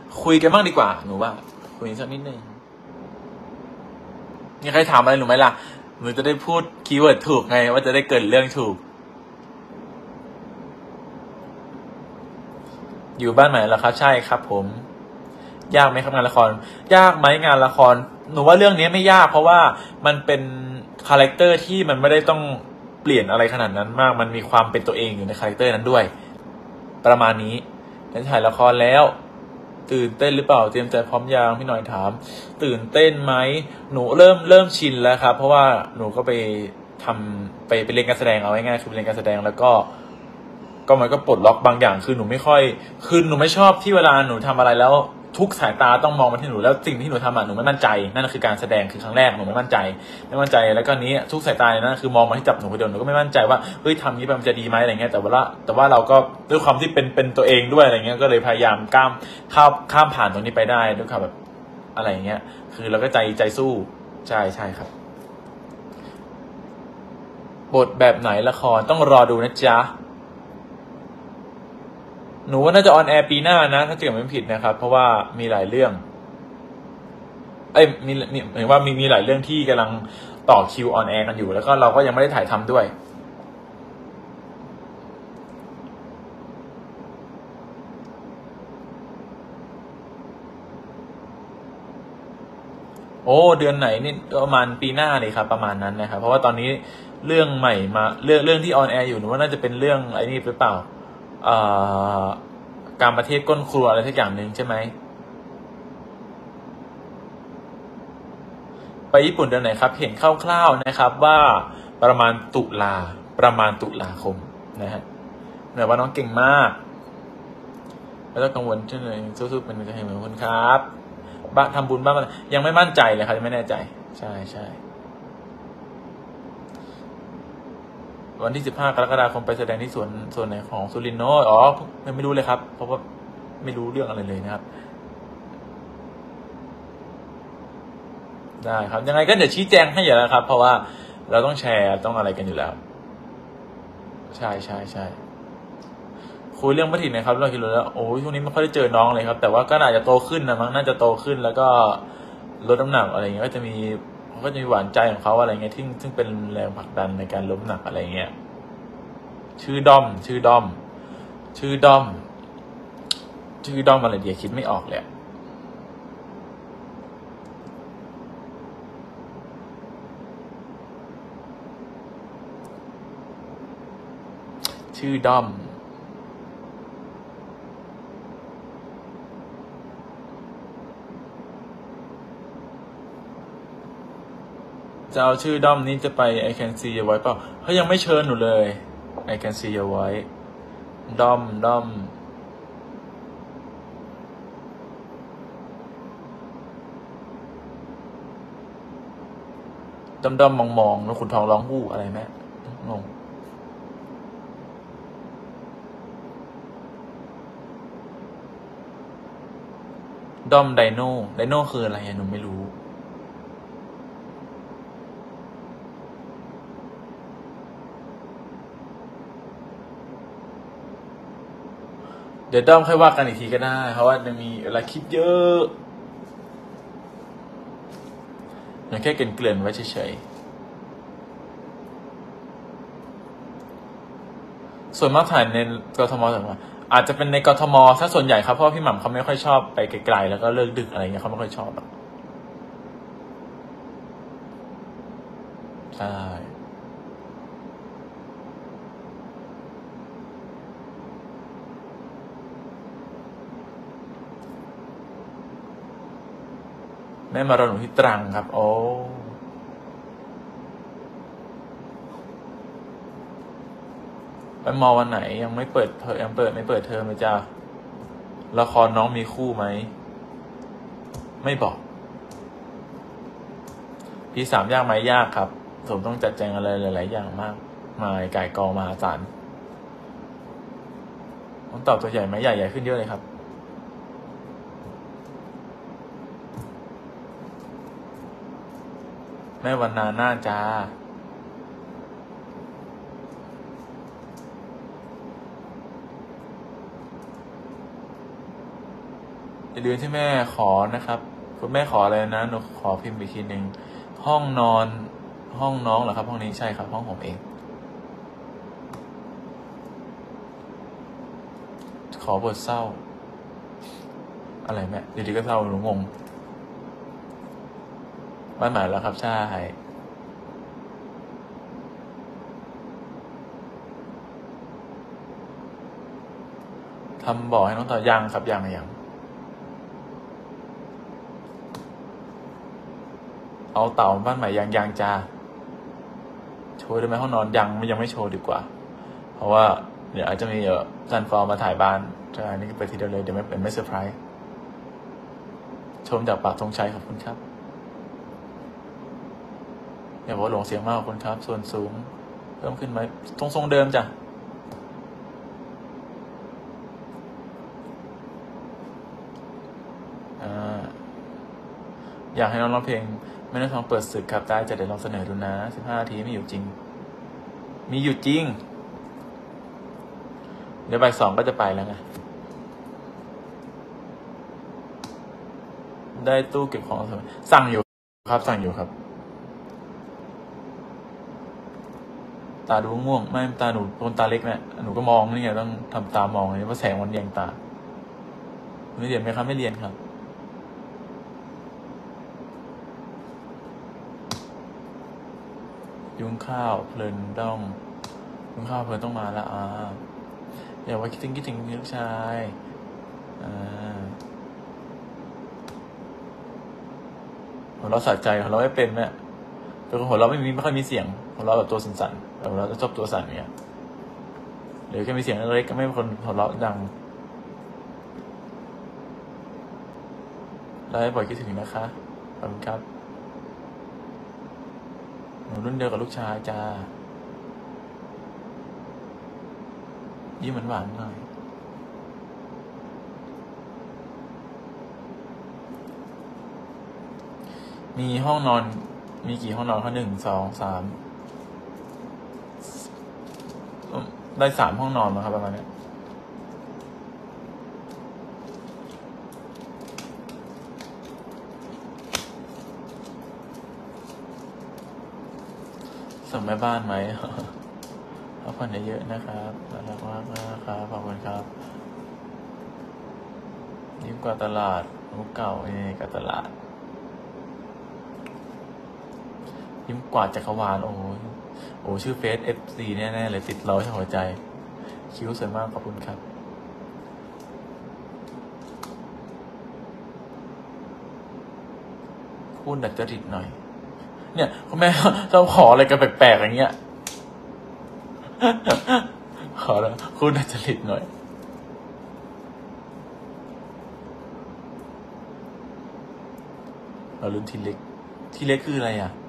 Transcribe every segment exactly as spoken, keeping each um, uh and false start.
คุยกันบ้างดีกว่าหนูว่าคุยสักนิดนึงมีใครถามอะไรหนูไหมล่ะหนูจะได้พูดคีย์เวิร์ดถูกไงว่าจะได้เกิดเรื่องถูกอยู่บ้านไหนล่ะครับใช่ครับผมยากไหมครับงานละครยากไหมงานละครหนูว่าเรื่องนี้ไม่ยากเพราะว่ามันเป็นคาแรคเตอร์ที่มันไม่ได้ต้องเปลี่ยนอะไรขนาดนั้นมากมันมีความเป็นตัวเองอยู่ในคาแรคเตอร์นั้นด้วยประมาณนี้ในถ่ายละครแล้วตื่นเต้นหรือเปล่าเตรียมใจพร้อมยังพี่หน่อยถามตื่นเต้นไหมหนูเริ่มเริ่มชินแล้วครับเพราะว่าหนูก็ไปทำไปไปเรียนการแสดงเอาง่ายๆคือไปเรียนการแสดงแล้วก็ก็มันก็ปลดล็อกบางอย่างคือหนูไม่ค่อยคือหนูไม่ชอบที่เวลาหนูทำอะไรแล้วทุกสายตาต้องมองมาที่หนูแล้วสิ่งที่หนูทำอ่ะหนูไม่มั่นใจนั่นคือการแสดงคือครั้งแรกหนูไม่มั่นใจไม่มั่นใจแล้วก็นี้ทุกสายตาเนี่ยนั่นคือมองมาที่จับหนูคนเดียวหนูก็ไม่มั่นใจว่าเฮ้ยทำนี้มันจะดีไหมอะไรเงี้ยแต่ว่าแต่ว่าเราก็ด้วยความที่เป็นเป็นตัวเองด้วยอะไรเงี้ยก็เลยพยายามข้ามข้ามข้ามผ่านตรงนี้ไปได้ด้วยความแบบอะไรเงี้ยคือเราก็ใจใจสู้ใช่ใช่ครับบทแบบไหนละครต้องรอดูนะจ๊ะหนูว่าน่าจะออนแอร์ปีหน้านะถ้าเกิดไม่ผิดนะครับเพราะว่ามีหลายเรื่องเอ้ยมีมีหมายว่ามีมีหลายเรื่องที่กำลังต่อคิวออนแอร์กันอยู่แล้วก็เราก็ยังไม่ได้ถ่ายทำด้วยโอ้เดือนไหนนี่ประมาณปีหน้าเลยครับประมาณนั้นนะครับเพราะว่าตอนนี้เรื่องใหม่มาเรื่องเรื่องที่ออนแอร์อยู่หนูว่าน่าจะเป็นเรื่องไอ้นี่หรือเปล่าเอ่อการประเทศก้นครัวอะไรสักอย่างหนึ่งใช่ไหมไปญี่ปุ่นเดือนไหนครับเห็นคร่าวๆนะครับว่าประมาณตุลาประมาณตุลาคมนะฮะแต่ว่าน้องเก่งมากไม่ต้องกังวลเช่นเลยสู้ๆเป็นกำลังใจให้เหมือนคนครับบ้านทำบุญบ้านยังไม่มั่นใจเลยครับยังไม่แน่ใจใช่ใช่วันที่สิบห้ากรกฎาคมไปแสดงที่สวนส่วนไหนของสุรินทร์โน้อ๋อไม่รู้เลยครับเพราะว่าไม่รู้เรื่องอะไรเลยนะครับได้ครับยังไงก็เดี๋ยวชี้แจงให้อยู่แล้วครับเพราะว่าเราต้องแชร์ต้องอะไรกันอยู่แล้วใช่ใช่ใช่คุยเรื่องปฏิทินนะครับเราคิดรู้แล้วโอ้ยช่วงนี้ไม่ค่อยได้เจอน้องเลยครับแต่ว่าก็น่าจะโตขึ้นนะมั้งน่าจะโตขึ้นแล้วก็ลดน้ำหนักอะไรเงี้ยก็จะมีเขาก็จะมีหวานใจของเขาอะไรเงี้ยที่ซึ่งเป็นแรงผลักดันในการลดน้ำหนักอะไรเงี้ยชื่อด้อมชื่อด้อมชื่อด้อมชื่อด้อมอะไรเดี๋ยวคิดไม่ออกเลยชื่อด้อมจะเอาชื่อด้อมนี้จะไป I can see your voice เปล่าเขายังไม่เชิญหนูเลย I can see your voice ด้อมด้อมด้อมด้อมมองมองแล้วขุนทองร้องวู้อะไรแม่งงด้อมไดโน่ไดโน่คืออะไรหนูไม่รู้เดี๋ยวด้อมค่อยว่ากันอีกทีก็ได้เพราะว่าจะมีอะไรคิดเยอะอย่างแค่เกลื่อนๆไว้เฉยๆส่วนมากถ่ายในกทมส่วนมากอาจจะเป็นในกทมถ้าส่วนใหญ่ครับเพราะพี่หม่ำเขาไม่ค่อยชอบไปไกลๆแล้วก็เลิกดึกอะไรเงี้ยเขาไม่ค่อยชอบใช่แม่มารอหนูที่ตรังครับโอ้ไปมอวันไหนยังไม่เปิดเทอมยังเปิดไม่เปิดเทอมเลยจ้าละครน้องมีคู่ไหมไม่บอกปีสามยากไหมยากครับผมต้องจัดแจงอะไรหลายๆอย่างมากมายไก่กองมหาศาลต้องตอบตัวใหญ่ไหมใหญ่ใหญ่ขึ้นเยอะเลยครับแม่วันนาหน้าจ้าอย่าลืมที่แม่ขอนะครับคุณแม่ขออะไรนะหนูขอพิมพ์อีกทีหนึ่งห้องนอนห้องน้องเหรอครับห้องนี้ใช่ครับห้องผมเองขอบทเศร้าอะไรแม่ดีๆก็เศร้าหนูงงบ้านใหม่แล้วครับใช่ทำบอกให้น้องต่อยังครับยังยังเอาเต่าบ้านใหม่ยังยังจ้าโชว์ได้ไหมห้องนอนยังยังไม่โชว์ดีกว่าเพราะว่าเดี๋ยวอาจจะมีเออซันฟอร์มาถ่ายบ้านใช่นี่ไปทีเดียวเลยเดี๋ยวไม่เป็นไม่เซอร์ไพรส์ชมจากปากธงชัยขอบคุณครับอย่าบอกว่าหลงเสียงมากขอบคุณครับส่วนสูงเพิ่มขึ้นไหมทรงทรงเดิมจ้ะอยากให้น้องร้องเพลงไม่ได้ท้องเปิดศึกครับได้จะเดี๋ยวลองเสนอดูนะสิบห้านาทีไม่อยู่จริงมีอยู่จริงเดี๋ยวบ่ายสองก็จะไปแล้วไงได้ตู้เก็บของสั่งอยู่ครับสั่งอยู่ครับตาดูง่วงไม่ตาหนูคนตาเล็กเนี่ยหนูก็มองนี่ไงต้องทำตามองเลยเพราะแสงมันแยงตาไม่เรียนไหมครับไม่เรียนครับยุ้งข้าวเพลินต้องยุ้งข้าวเพลินต้องมาแล้วอ่าอย่าว่าคิดถึงคิดถึงลูกชายอ่าหัวเราะสะใจหัวเราะไม่เป็นแม่เป็นคนหัวเราะไม่มีไม่ค่อยมีเสียงหัวเราะแบบตัวสั่นๆแบบเราจะชอบตัวสั่นเนี่ยหรือแค่มีเสียงเล็กก็ไม่เป็นคนหัวเราะดังไลฟ์บ่อยคิดถึงนะคะขอบคุณครับหนูรุ่นเดียวกับลูกชายจ้ายิ้มหวานๆหน่อยมีห้องนอนมีกี่ห้องนอนคะหนึ่งสองสามได้สามห้องนอนนะครับประมาณนี้ส่งแม่บ้านไหมพักผ่อนเยอะๆนะครับน่ารักมากนะครับขอบคุณครับยิ่งกว่าตลาดมุกเก่าเองกับตลาดยิ่งกว่าจักรวาลโอ้ยโอ้ชื่อเฟซเอฟซีแน่ๆเลยติดร้อยหัวใจคิ้วสวยมากขอบคุณครับพูดดัดจริตหน่อยเนี่ยคุณแม่ชอบขออะไรกันแปลกๆอย่างเงี้ยขอแล้วพูดดัดจริตหน่อยเราลุ้นทีเล็กทีเล็กคืออะไรอ่ะ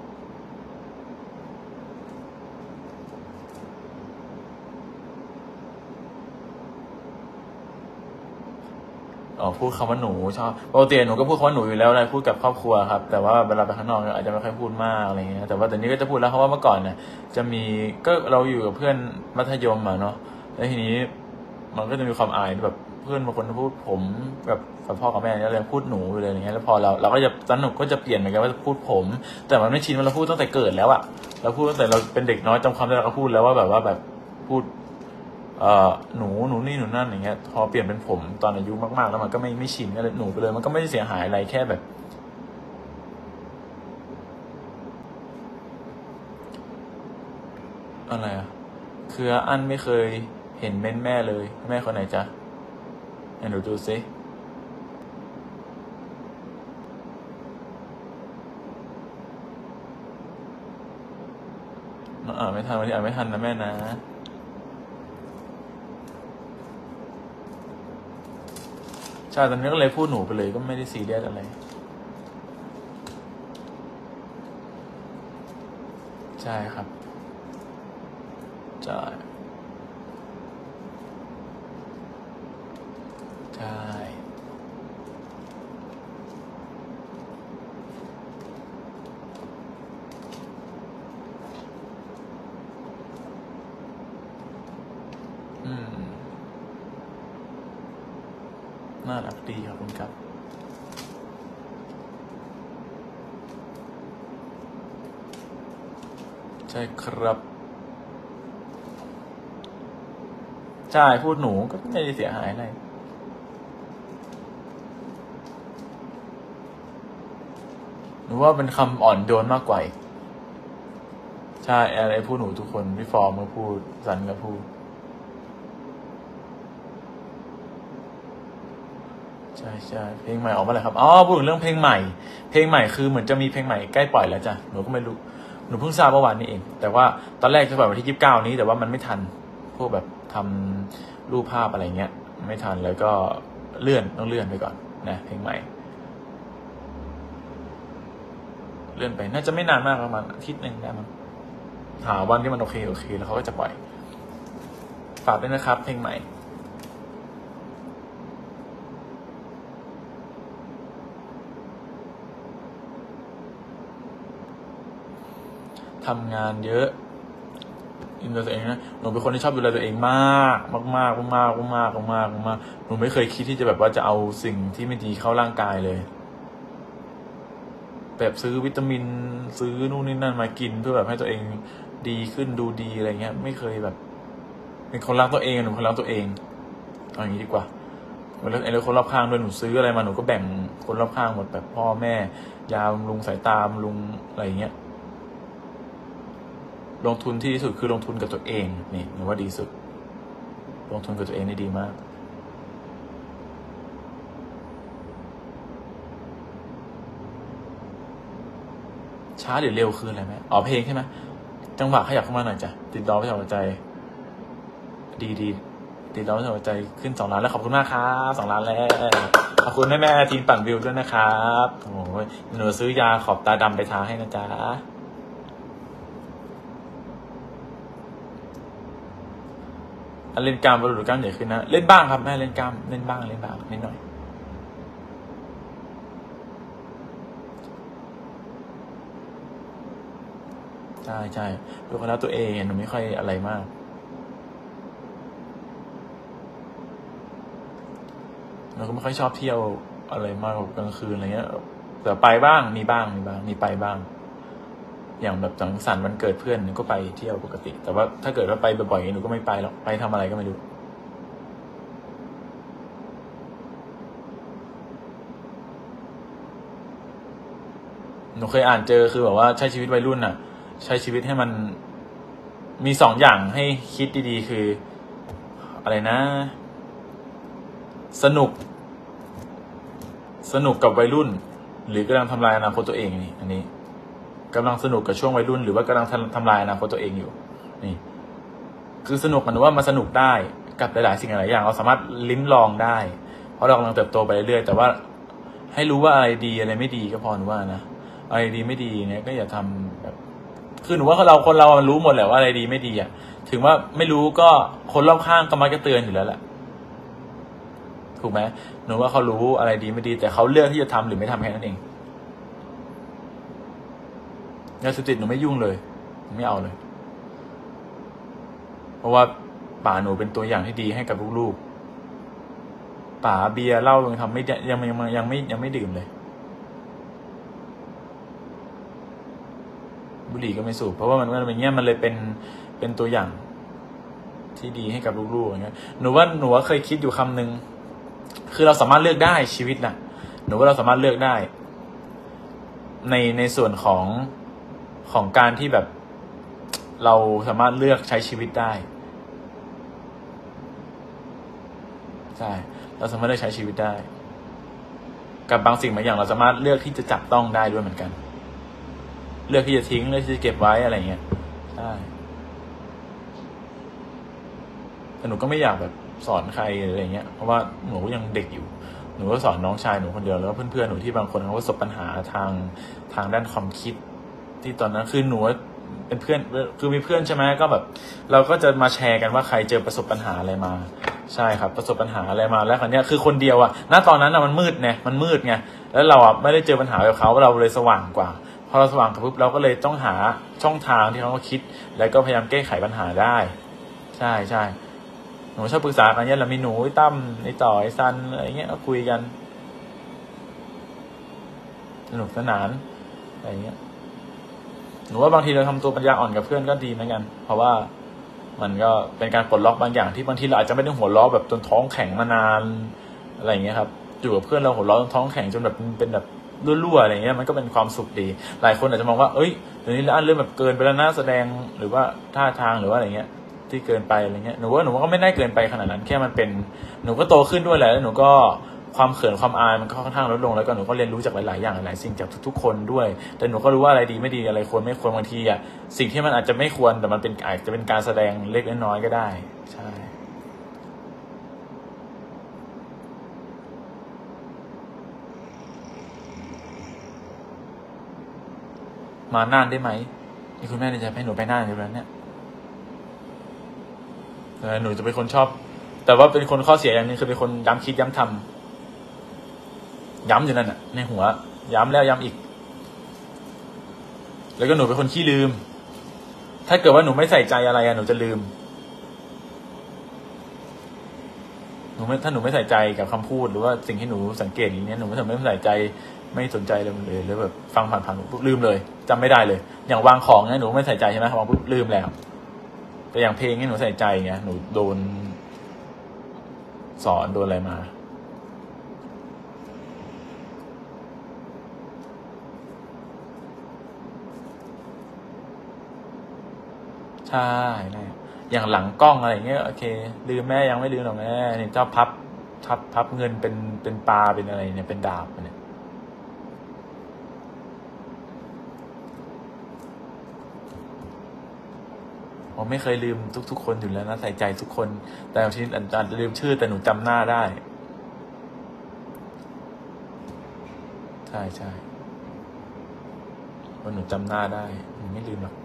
อ๋อพูดคำว่าหนูชอบปกติหนูก็พูดคำว่าหนูอยู่แล้วนะพูดกับครอบครัวครับแต่ว่าเวลาไปข้างนอกอาจจะไม่ค่อยพูดมากอะไรเงี้ยแต่ว่าแต่นี้ก็จะพูดแล้วเพราะว่าเมื่อก่อนเนี่ยจะมีก็เราอยู่กับเพื่อนมัธยมอ่ะเนาะแล้วทีนี้มันก็จะมีความอายแบบเพื่อนบางคนพูดผมแบบกับพ่อกับแม่เนี่ยเลยพูดหนูเลยอย่างเงี้ยแล้วพอเราเราก็จะตอนหนูก็จะเปลี่ยนเหมือนกันว่าจะพูดผมแต่มันไม่ชินว่าเราพูดตั้งแต่เกิดแล้วอะเราพูดตั้งแต่เราเป็นเด็กน้อยจำความได้เราก็พูดแล้วว่าแบบว่าแบบพูดเอ่อหนูหนูนี่หนูนั่นอย่างเงี้ยพอเปลี่ยนเป็นผมตอนอายุมากๆแล้วมันก็ไม่ไม่ชินก็เลยหนูไปเลยมันก็ไม่ได้เสียหายอะไรแค่แบบอะไรอะคืออันไม่เคยเห็นเม้นแม่เลยแม่คนไหนจ๊ะให้หนูดูซิอ่านไม่ทันวันนี้อ่านไม่ทันนะแม่นะใช่ตอนนี้ก็เลยพูดหนูไปเลยก็ไม่ได้ซีเรียสอะไรใช่ครับใช่ใช่อืมน่ารักดีขอบคุณครับใช่ครับใช่พูดหนูก็ไม่ได้เสียหายอะไรหนูว่าเป็นคำอ่อนโยนมากกว่าใช่อะไรพูดหนูทุกคนพี่ฟอร์มก็พูดสันก็พูดใช่ใช่เพลงใหม่ออกมาแล้วครับอ๋อพูดถึงเรื่องเพลงใหม่เพลงใหม่คือเหมือนจะมีเพลงใหม่ใกล้ปล่อยแล้วจ้ะหนูก็ไม่รู้หนูเพิ่งทราบเมื่อวานนี้เองแต่ว่าตอนแรกจะปล่อยวันที่ยี่สิบเก้านี้แต่ว่ามันไม่ทันพวกแบบทำรูปภาพอะไรเงี้ยไม่ทันแล้วก็เลื่อนต้องเลื่อนไปก่อนนะเพลงใหม่เลื่อนไปน่าจะไม่นานมากประมาณอาทิตย์หนึ่งได้มั้งหาวันที่มันโอเคโอเคแล้วเขาก็จะปล่อยฝากด้วยนะครับเพลงใหม่ทำงานเยอะอินดูแลตัวเองนะหนูเป็นคนที่ชอบดูแลตัวเองมากมากมากมากมากมากมากหนูไม่เคยคิดที่จะแบบว่าจะเอาสิ่งที่ไม่ดีเข้าร่างกายเลยแบบซื้อวิตามินซื้อนู่นนี่นั่นมากินเพื่อแบบให้ตัวเองดีขึ้นดูดีอะไรเงี้ยไม่เคยแบบเป็นคนรักตัวเองหนูคนรักตัวเองเอาอย่างนี้ดีกว่าแล้วไอ้คนรอบข้างด้วยหนูซื้ออะไรมาหนูก็แบ่งคนรอบข้างหมดแบบพ่อแม่ยาบำรุงสายตาบำรุงอะไรเงี้ยลงทุนที่ดีสุดคือลงทุนกับตัวเองนี่หนูว่าดีสุดลงทุนกับตัวเองได้ดีมากช้าหรือเร็วคืออะไรไหมอ๋อเพลงใช่ไหมจังหวะขยับเข้ามาหน่อยจ้ะติดดอมไม่ใช่หัวใจดีดีติดดอมไม่ใช่หัวใจขึ้นสองล้านแล้วขอบคุณมากครับสองล้านแล้วขอบคุณแม่แม่ทีมปั่นวิวด้วยนะครับโอ้ยหนูซื้อยาขอบตาดำไปทาให้นะจ๊ะเล่นกล้ามบรรลุกล้ามใหญ่ขึ้นนะเล่นบ้างครับแม่เล่นกล้ามเล่นบ้างเล่นบ้างนิดหน่อยใช่ใช่ดูคนละตัวเองหนูไม่ค่อยอะไรมากหนูก็ไม่ค่อยชอบเที่ยวอะไรมากกลางคืนอะไรเงี้ยแต่ไปบ้างมีบ้างมีบ้างมีไปบ้างอย่างแบบสังสรรค์วันเกิดเพื่อนหนูก็ไปเที่ยวปกติแต่ว่าถ้าเกิดว่าไปบ่อยๆหนูก็ไม่ไปหรอกไปทำอะไรก็ไม่รู้หนูเคยอ่านเจอคือแบบว่าใช้ชีวิตวัยรุ่นน่ะใช้ชีวิตให้มันมีสองอย่างให้คิดดีๆคืออะไรนะสนุกสนุกกับวัยรุ่นหรือกำลังทำลายอนาคตตัวเองนี่อันนี้กำลังสนุกกับช่วงวัยรุ่นหรือว่ากำลังทำลายอนาคตตัวเองอยู่นี่คือสนุกมันว่ามันสนุกได้กับหลายๆสิ่งหลายอย่างเราสามารถลิ้มลองได้เพราะเรากำลังเติบโตไปเรื่อยๆแต่ว่าให้รู้ว่าอะไรดีอะไรไม่ดีก็พอหนูว่านะอะไรดีไม่ดีเนี่ยก็อย่าทำแบบคือหนูว่าเราคนเรามันรู้หมดแหละว่าอะไรดีไม่ดีอ่ะถึงว่าไม่รู้ก็คนรอบข้างก็มักจะเตือนอยู่แล้วแหละถูกไหมหนูว่าเขารู้อะไรดีไม่ดีแต่เขาเลือกที่จะทำหรือไม่ทำแค่นั้นเองยาเสพติดหนูไม่ยุ่งเลยไม่เอาเลยเพราะว่าป๋าหนูเป็นตัวอย่างที่ดีให้กับลูกๆป๋าเบียร์เหล้ายังทำไม่ยังยังยังไม่ยังไม่ดื่มเลยบุหรี่ก็ไม่สูบเพราะว่ามันมันอย่างเงี้ยมันเลยเป็นเป็นตัวอย่างที่ดีให้กับลูกๆอย่างเงี้ยหนูว่าหนูว่าเคยคิดอยู่คำนึงคือเราสามารถเลือกได้ชีวิตน่ะหนูว่าเราสามารถเลือกได้ในในส่วนของของการที่แบบเราสามารถเลือกใช้ชีวิตได้ใช่เราสามารถเลือกใช้ชีวิตได้กับบางสิ่งบางอย่างเราสามารถเลือกที่จะจับต้องได้ด้วยเหมือนกันเลือกที่จะทิ้งเลือกที่จะเก็บไว้อะไรเงี้ยใช่แต่หนูก็ไม่อยากแบบสอนใครอะไรเงี้ยเพราะว่าหนูยังเด็กอยู่หนูก็สอนน้องชายหนูคนเดียวแล้วเพื่อนๆหนูที่บางคนเขาประสบปัญหาทางทางด้านความคิดที่ตอนนั้นคือหนูเป็นเพื่อนคือมีเพื่อนใช่ไหมก็แบบเราก็จะมาแชร์กันว่าใครเจอประสบปัญหาอะไรมาใช่ครับประสบปัญหาอะไรมาแล้วคราวนี้คือคนเดียวอะณตอนนั้นอะมันมืดไงมันมืดไงแล้วเราอะไม่ได้เจอปัญหาแบบเขาเราเลยสว่างกว่าพอเราสว่างปุ๊บเราก็เลยต้องหาช่องทางที่เขาคิดแล้วก็พยายามแก้ไขปัญหาได้ใช่ใช่หนูชอบปรึกษากันเนี่ยเรามีหนูไอ้ตั้มไอ้ต่อไอ้ซันอะไรเงี้ยก็คุยกันสนุกสนานอะไรเงี้ยหนูว่าบางทีเราทำตัวปัญญาอ่อนกับเพื่อนก็ดีเหมือนกันเพราะว่ามันก็เป็นการปลดล็อกบางอย่างที่บางทีเราอาจจะไม่ได้หัวล้อแบบจนท้องแข็งมานานอะไรเงี้ยครับอยู่กับเพื่อนเราหัวล้อจนท้องแข็งจนแบบเป็นแบบรั่วๆอะไรเงี้ยมันก็เป็นความสุขดีหลายคนอาจจะมองว่าเอ้ยเดี๋ยวนี้อันเริ่มแบบเกินไปแล้วนะแสดงหรือว่าท่าทางหรือว่าอะไรเงี้ยที่เกินไปอะไรเงี้ยหนูว่าหนูก็ไม่ได้เกินไปขนาดนั้นแค่มันเป็นหนูก็โตขึ้นด้วยแหละแล้วหนูก็ความเขินความอายมันก็ค่อนข้างลดลงแล้วก็หนูก็เรียนรู้จากหลายๆอย่างหลายๆสิ่งจากทุกๆคนด้วยแต่หนูก็รู้ว่าอะไรดีไม่ดีอะไรควรไม่ควรบางทีอ่ะสิ่งที่มันอาจจะไม่ควรแต่มันเป็นอาจจะเป็นการแสดงเล็กน้อยก็ได้ใช่มาน่านได้ไหมนี่คุณแม่จะให้หนูไปน่านอยู่แล้วเนี่ยหนูจะเป็นคนชอบแต่ว่าเป็นคนข้อเสียอย่างนึงคือเป็นคนย้ำคิดย้ำทำย้ำอยู่นั่นน่ะในหัวย้ำแล้วย้ำอีกแล้วก็หนูเป็นคนขี้ลืมถ้าเกิดว่าหนูไม่ใส่ใจอะไรอะหนูจะลืมหนูไม่ถ้าหนูไม่ใส่ใจกับคำพูดหรือว่าสิ่งที่หนูสังเกตอย่างนี้หนูไม่ทำไม่ใส่ใจไม่สนใจเลยเลยหรือแบบฟังผ่านๆหนูปุ๊บลืมเลยจำไม่ได้เลยอย่างวางของเนี่ยหนูไม่ใส่ใจใช่ไหมวางปุ๊บลืมแล้วแต่อย่างเพลงเนี่ยหนูใส่ใจไงหนูโดนสอนโดนอะไรมาใช่ได้อย่างหลังกล้องอะไรเงี้ยโอเคลืมแม่ยังไม่ลืมหรอกแม่นี่ชอบพับพับพับเงินเป็นเป็นปลาเป็นอะไรเนี่ยเป็นดาบเนี่ยผมไม่เคยลืมทุกๆคนอยู่แล้วนะใส่ใจทุกคนแต่บางทีอาจจะลืมชื่อแต่หนูจำหน้าได้ใช่ใช่ว่าหนูจำหน้าได้หนูไม่ลืมหรอก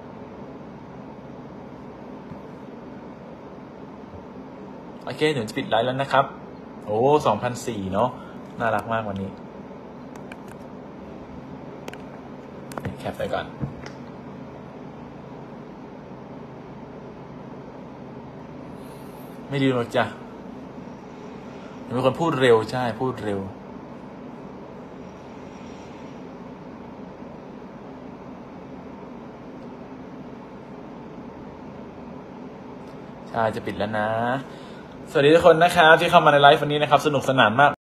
โอเคหนูจะปิดไลฟ์แล้วนะครับโอ้สองพันสี่เนาะน่ารักมากวันนี้แคปไปก่อนไม่ลืมหรอกจ้ะหนูเป็นคนพูดเร็วใช่พูดเร็วใช่จะปิดแล้วนะสวัสดีทุกคนนะครับที่เข้ามาในไลฟ์วันนี้นะครับสนุกสนานมาก